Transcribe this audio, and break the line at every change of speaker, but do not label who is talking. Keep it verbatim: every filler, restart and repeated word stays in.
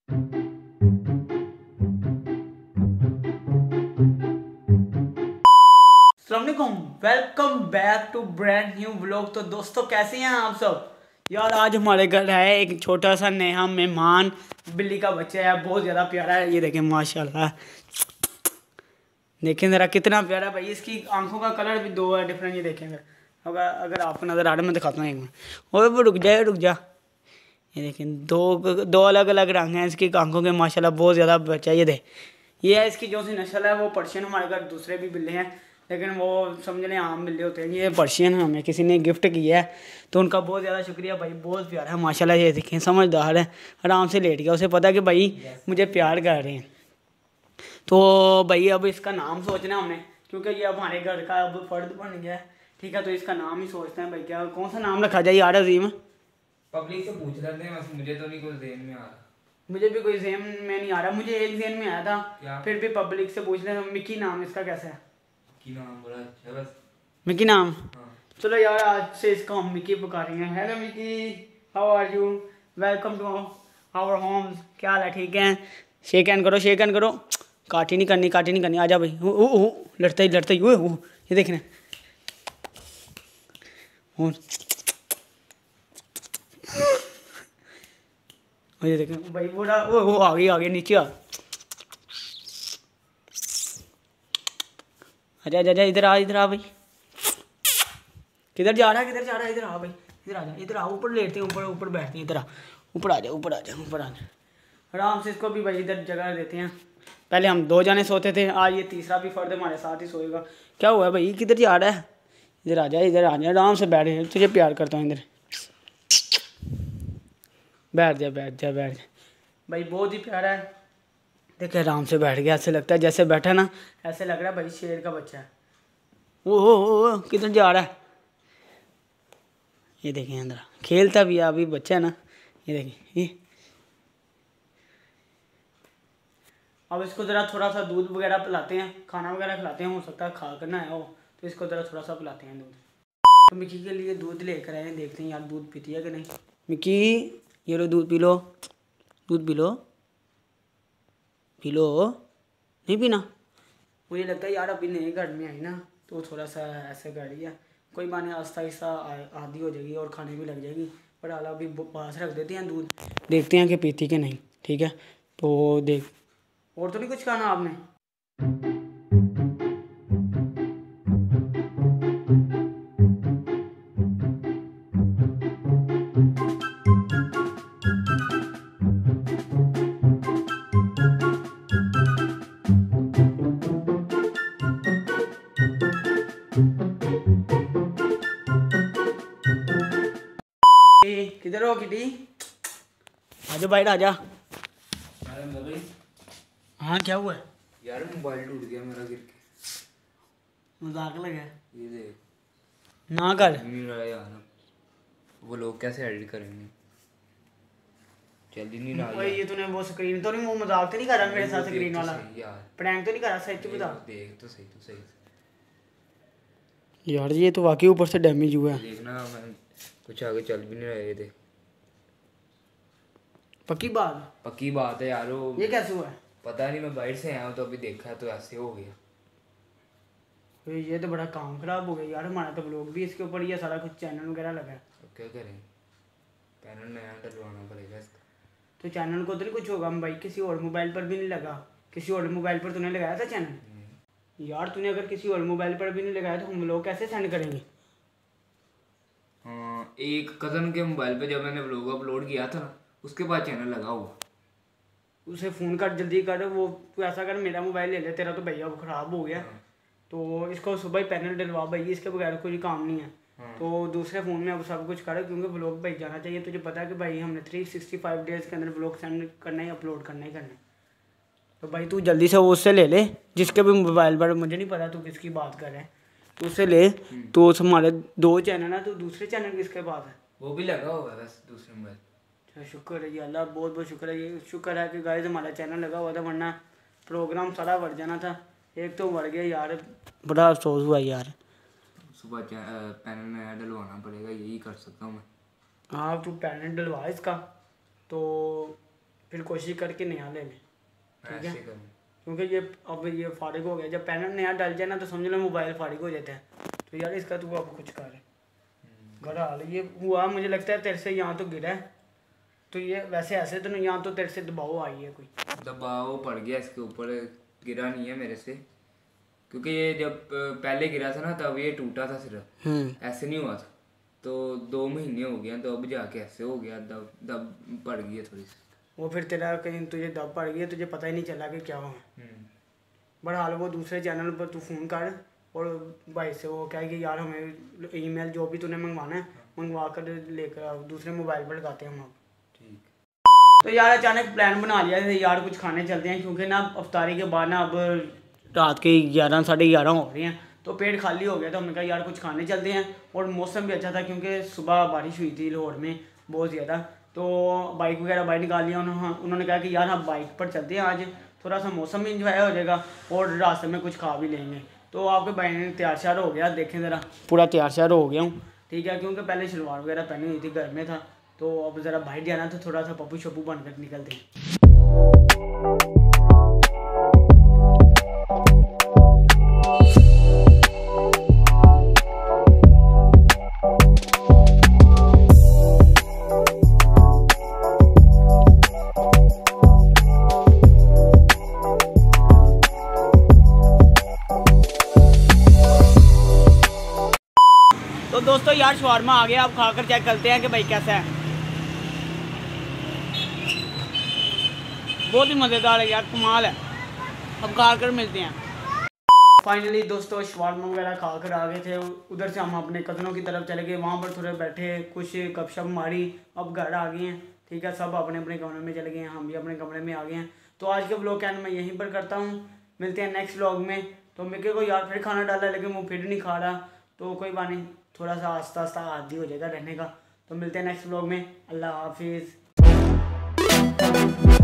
अस्सलामुअलैकुम, welcome back to brand new vlog. तो दोस्तों कैसे हैं आप सब यार। आज हमारे घर है एक छोटा सा नया मेहमान, बिल्ली का बच्चा है, बहुत ज़्यादा प्यारा है। ये देखें माशाल्लाह, देखें ज़रा कितना प्यारा भाई। इसकी आंखों का कलर भी दो है डिफरेंट। ये देखें अगर अगर आपको नज़र आ रहा है, मैं दिखाता हूँ एक मिनट। और वो रुक जाए रुक जा ये देखें दो दो अलग अलग रंग हैं इसकी आंखों के माशाल्लाह, बहुत ज़्यादा बच्चा। ये दे ये है इसकी जो सी नस्ल है वो पर्शियन। हमारे घर दूसरे भी बिल्ले हैं लेकिन वो समझ लें आम बिल्ले होते हैं। ये पर्शियन हमें किसी ने गिफ्ट किया है तो उनका बहुत ज़्यादा शुक्रिया भाई। बहुत प्यारा है माशाल्लाह। ये देखें समझदार है, आराम से लेट गया, उसे पता कि भाई मुझे प्यार कर रहे हैं। तो भाई अब इसका नाम सोचना हमने, क्योंकि ये अब हमारे घर का अब फर्द बन गया है। ठीक है, तो इसका नाम ही सोचते हैं भाई, क्या कौन सा नाम रखा जाए यार। अजीम
पब्लिक से पूछ लेते हैं, मुझे तो नहीं कुछ ज़हन में आ रहा।
मुझे भी कोई ज़हन में नहीं आ रहा, मुझे एक ज़हन में आया था
क्या?
फिर भी पब्लिक से पूछ लें। मिकी नाम इसका कैसा है?
मिकी नाम बड़ा अच्छा है बस।
मिकी नाम?
हाँ।
चलो यार आज से इसको हम मिकी पुकारेंगे। Hello Mickey, how are you, welcome to our homes. क्या हाल है? ठीक है, शेक हैंड करो, शेक हैंड करो। काटी नहीं करनी, काटी नहीं करनी। आजा भाई। ओ ओ ओ लड़ते ही लड़ते ही ओ ओ ये देखना। और ये देखें भाई बड़ा वो वो आ गई आ गई नीचे आ। आजा आजा इधर आ, इधर आ भाई। किधर जा रहा है, किधर जा रहा है? इधर आ भाई, इधर आ जा, इधर आ। ऊपर लेटते हैं, ऊपर ऊपर बैठते हैं। इधर आ, ऊपर आ जा, ऊपर आ जा, ऊपर आ जा। आराम से इसको भी भाई इधर जगह देते हैं। पहले हम दो जाने सोते थे, आज ये तीसरा भी फर्द हमारे साथ ही सोएगा। क्या हुआ भाई, किधर जा रहा है? इधर आ जा, इधर आ जा, आराम से बैठ। तुझे प्यार करता हूँ, इधर बैठ जा, बैठ जा, बैठ जा भाई। बहुत ही प्यारा है। देखे आराम से बैठ गया, ऐसे लगता है जैसे बैठा ना, ऐसे लग रहा है भाई शेर का बच्चा है। ओ हो हो किधर जा रहा है? ये देखें अंदर खेलता भी है, अभी बच्चा है ना। ये देखें ये अब इसको ज़रा थोड़ा सा दूध वगैरह पिलाते हैं, खाना वगैरह खिलाते हैं। हो सकता है खा करना है वो, तो इसको ज़रा थोड़ा सा पिलाते हैं दूध। तो मिकी के लिए दूध लेकर आए हैं, देखते हैं यार दूध पीती है कि नहीं। मिकी ये लो दूध पी लो, दूध पी लो, पी लो। नहीं पीना? मुझे लगता है यार अभी नए घर में आई ना तो थोड़ा सा ऐसे कर रही है। कोई बात नहीं, आहिस्ता आहिस्ता आदी हो जाएगी और खाने भी लग जाएगी। पर हाल अभी पास रख देते हैं दूध, देखते हैं कि पीती कि नहीं। ठीक है, तो देख। और तो नहीं कुछ खाना आपने? किधर हो किटी? आजा बाइट आजा। हाँ क्या हुआ?
यार मोबाइल टूट गया मेरा गिर के।
मजाक लगा?
ये देख
ना कर।
नहीं रहा यार, वो लोग कैसे एडिट करेंगे? चल ही नहीं रहा
ओए ये तूने वो स्क्रीन तो नहीं, वो मजाक तो नहीं कर रहा मेरे साथ? स्क्रीन वाला
यार
प्रैंक तो नहीं कर रहा? सच बता।
देख तो सही, तो सही
यार ये तो वाकई ऊपर से डैमेज हुआ है।
देखना, मैं कुछ आगे चल भी नहीं रहा। ये देख
पक्की बात?
पक्की बात है यार। वो
ये कैसे हुआ है?
पता नहीं, मैं बाहर से आया हूँ तो अभी देखा है तो ऐसे हो गया।
ओए ये तो बड़ा काम खराब हो गया यार। हमारा तो ब्लॉग भी इसके ऊपर, ये सारा कुछ चैनल वगैरह लगा है।
तो क्या करें, पैनल नया डलवाना पड़ेगा इसका।
तो चैनल को तो नहीं कुछ होगा हम भाई, किसी और मोबाइल पर भी नहीं लगा। किसी और मोबाइल पर तूने लगाया था चैनल? यार तूने अगर किसी और मोबाइल पर भी नहीं लगाया तो हम लोग कैसे सेंड करेंगे?
हाँ, एक कज़न के मोबाइल पे जब मैंने व्लॉग अपलोड किया था ना, उसके बाद चैनल लगा हुआ।
उसे फ़ोन कर, जल्दी कर। वो तू ऐसा कर, मेरा मोबाइल ले ले, तेरा तो भैया वो ख़राब हो गया।
हाँ।
तो इसको सुबह ही पैनल डलवा भाई, इसके बगैर कोई काम नहीं है।
हाँ।
तो दूसरे फ़ोन में अब सब कुछ करे, क्योंकि ब्लॉग भाई जाना चाहिए। तुझे पता है कि भाई हमने थ्री सिक्सटी फाइव डेज़ के अंदर ब्लॉग सेंड करना ही, अपलोड करना ही करना है। तो भाई तू जल्दी से वो उससे ले ले, जिसके भी मोबाइल पर, मुझे नहीं पता तू किसकी बात कर रहा है, तो उससे ले। तो हमारे दो चैनल है, तो दूसरे चैनल किसके पास है?
वो भी लगा हुआ है बस दूसरे मोबाइल।
अच्छा शुक्र है जी अल्लाह, बहुत बहुत शुक्र है। ये शुक्र है कि गाइस हमारा चैनल लगा हुआ था, वरना प्रोग्राम सारा बढ़ जाना था। एक तो बढ़ गया यार, बड़ा अफसोस हुआ यार।
सुबह पैनल में ऐड डलवाना पड़ेगा, यही कर सकता हूँ मैं।
हाँ तू पैनल डलवा इसका, तो फिर कोशिश करके नया ले लें, ठीक है,
ऐसे करूँ।
क्योंकि ये अब ये फारिग हो गया, जब पैनल नया डल जाए ना तो समझ लो मोबाइल फारिग हो जाता है। तो यार इसका तू अब कुछ कर, घर हाल ये हुआ मुझे लगता है तेरे से यहाँ तो गिरा है, तो ये वैसे ऐसे तो नहीं, यहाँ तो तेरे से दबाव आई है कोई,
दबाव पड़ गया इसके ऊपर, गिरा नहीं है मेरे से, क्योंकि ये जब पहले गिरा था ना तब ये टूटा था सिर्फ, ऐसे नहीं हुआ था। तो दो महीने हो गए तो अब जाके ऐसे हो गया, दब दब पड़ गई है थोड़ी सी।
वो फिर तेरा कहीं तुझे दब पड़ गई है, तुझे पता ही नहीं चला कि क्या हुआ। बहरहाल वो दूसरे चैनल पर तू फ़ोन कर और भाई से वो कहे कि यार हमें ईमेल जो भी तूने मंगवाना है मंगवा कर लेकर आओ, दूसरे मोबाइल पर लगाते हैं हम अब।
ठीक।
तो यार अचानक प्लान बना लिया है यार कुछ खाने चलते हैं, क्योंकि ना अफ्तारी के बाद ना अब रात के ग्यारह साढ़े ग्यारह हो रहे हैं, तो पेट खाली हो गया, तो हमने कहा यार कुछ खाने चलते हैं। और मौसम भी अच्छा था क्योंकि सुबह बारिश हुई थी लाहौर में बहुत ज़्यादा, तो बाइक वगैरह बाहर निकाल लिया उन्होंने उन्होंने कहा कि यार हम बाइक पर चलते हैं, आज थोड़ा सा मौसम भी इंजॉय हो जाएगा और रास्ते में कुछ खा भी लेंगे। तो आपके भाई ने तैयार श्यार हो गया, देखें ज़रा पूरा तैयार श्यार हो गया हूँ, ठीक है, क्योंकि पहले शलवार वगैरह पहनी हुई थी, घर में था, तो अब ज़रा बाहर जाना तो थोड़ा सा पप्पू शप्पू बनकर निकलते हैं। तो दोस्तों यार शवारमा आ गया, अब खाकर चेक करते हैं कि भाई कैसा है। बहुत ही मज़ेदार है यार, कमाल है। अब खा कर मिलते हैं। फाइनली दोस्तों शवारमा वगैरह खा कर आ गए थे, उधर से हम अपने कज़नों की तरफ चले गए, वहाँ पर थोड़े बैठे कुछ गपशप मारी, अब घर आ गए हैं, ठीक है, सब अपने अपने कमरे में चले गए हैं, हम भी अपने कमरे में आ गए हैं। तो आज के व्लॉग का एंड मैं यहीं पर करता हूँ, मिलते हैं नेक्स्ट व्लॉग में। तो मेरे को यार फिर खाना डाला लेकिन वो फिर नहीं खा रहा, तो कोई बात नहीं, थोड़ा सा आस्ता आस्ता आदी हो जाएगा रहने का। तो मिलते हैं नेक्स्ट व्लॉग में, अल्लाह हाफिज़।